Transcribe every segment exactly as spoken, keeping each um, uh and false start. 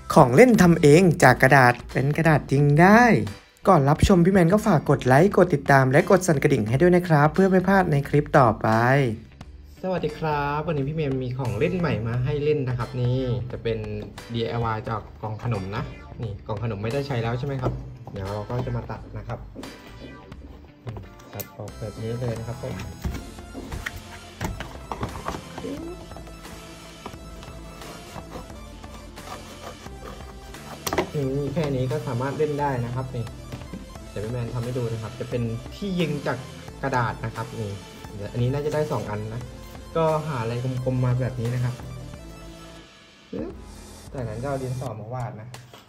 ของเล่นทำเองจากกระดาษเป็นกระดาษจริงได้ก่อนรับชมพี่แมนก็ฝากกดไลค์กดติดตามและกดสั่นกระดิ่งให้ด้วยนะครับเพื่อไม่พลาดในคลิปต่อไปสวัสดีครับวันนี้พี่แมนมีของเล่นใหม่มาให้เล่นนะครับนี่จะเป็น ดี ไอ วาย จากกล่องขนมนะนี่กล่องขนมไม่ได้ใช้แล้วใช่ไหมครับเดี๋ยวเราก็จะมาตัดนะครับตัดออกแบบนี้เลยนะครับผมนี่แค่นี้ก็สามารถเล่นได้นะครับนี่เดี๋ยวพี่แมนทำให้ดูนะครับจะเป็นที่ยิงจากกระดาษนะครับนี่อันนี้น่าจะได้สองอันนะก็หาอะไรกลมๆมาแบบนี้นะครับจากนั้นก็เอาดินสอมาวาดนะ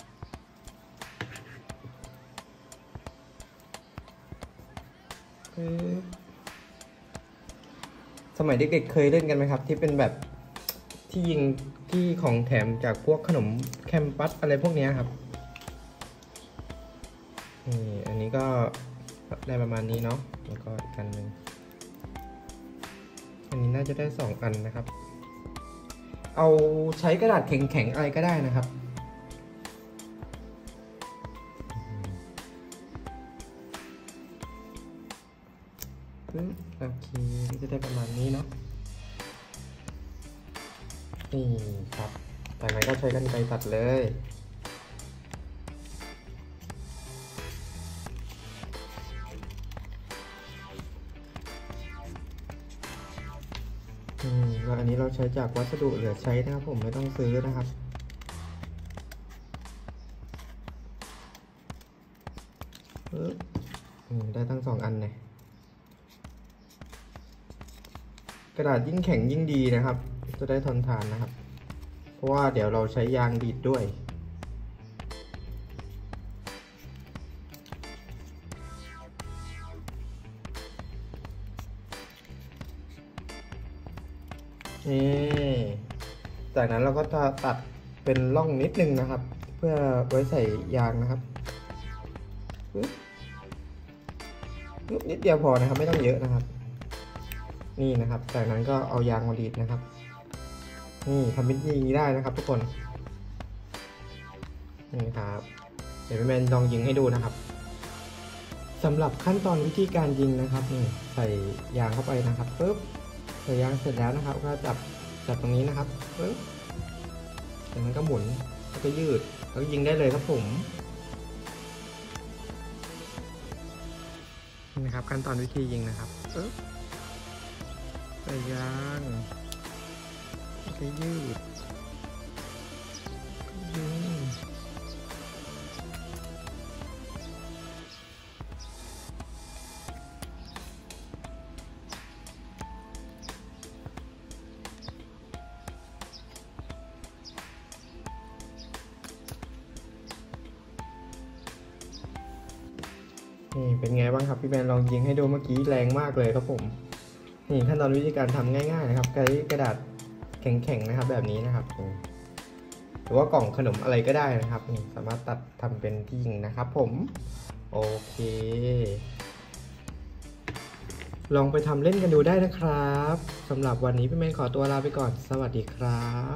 สมัยเด็กๆเคยเล่นกันไหมครับที่เป็นแบบที่ยิงที่ของแถมจากพวกขนมแคมปัสอะไรพวกนี้ครับนี่อันนี้ก็ได้ประมาณนี้เนาะแล้วก็อีกอันหนึ่งอันนี้น่าจะได้สองอันนะครับเอาใช้กระดาษแข็งๆอะไรก็ได้นะครับโอเคจะได้ประมาณนี้เนาะนี่ครับจากนั้นก็ใช้กรรไกรตัดเลยอืมแล้วอันนี้เราใช้จากวัสดุเหลือใช้นะครับผมไม่ต้องซื้อนะครับอืมได้ทั้งสองอันเลยกระดาษยิ่งแข็งยิ่งดีนะครับจะได้ทนทานนะครับเพราะว่าเดี๋ยวเราใช้ยางดีดด้วยนี่จากนั้นเราก็จะตัดเป็นร่องนิดนึงนะครับเพื่อไว้ใส่ยางนะครับนิดเดียวพอนะครับไม่ต้องเยอะนะครับนี่นะครับจากนั้นก็เอายางมาดีดนะครับนี่ทำเป็นยิงได้นะครับทุกคนนี่ครับเดี๋ยวพี่แมนลองยิงให้ดูนะครับสำหรับขั้นตอนวิธีการยิงนะครับนี่ใส่ยางเข้าไปนะครับปึ๊บใส่ยางเสร็จแล้วนะครับก็จับจับตรงนี้นะครับปึ๊บจากนั้นก็หมุนแล้วก็ยืดแล้วยิงได้เลยครับผมนี่นะครับขั้นตอนวิธียิงนะครับปึ๊บใส่ยางแล้วก็ยืดยิงนี่เป็นไงบ้างครับพี่แมนลองยิงให้ดูเมื่อกี้แรงมากเลยครับผมนี่ขั้นตอนวิธีการทำง่ายๆนะครับใช้กระดาษแข็งๆนะครับแบบนี้นะครับหรือว่ากล่องขนมอะไรก็ได้นะครับนี่สามารถตัดทำเป็นที่ยิงนะครับผมโอเคลองไปทำเล่นกันดูได้นะครับสำหรับวันนี้พี่แมนขอตัวลาไปก่อนสวัสดีครับ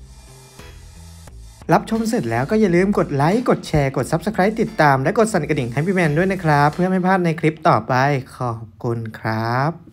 รับชมเสร็จแล้วก็อย่าลืมกดไลค์กดแชร์กด ซับสไครบ์ ติดตามและกดสั่นกระดิ่งให้พี่แมนด้วยนะครับเพื่อไม่พลาดในคลิปต่อไปขอบคุณครับ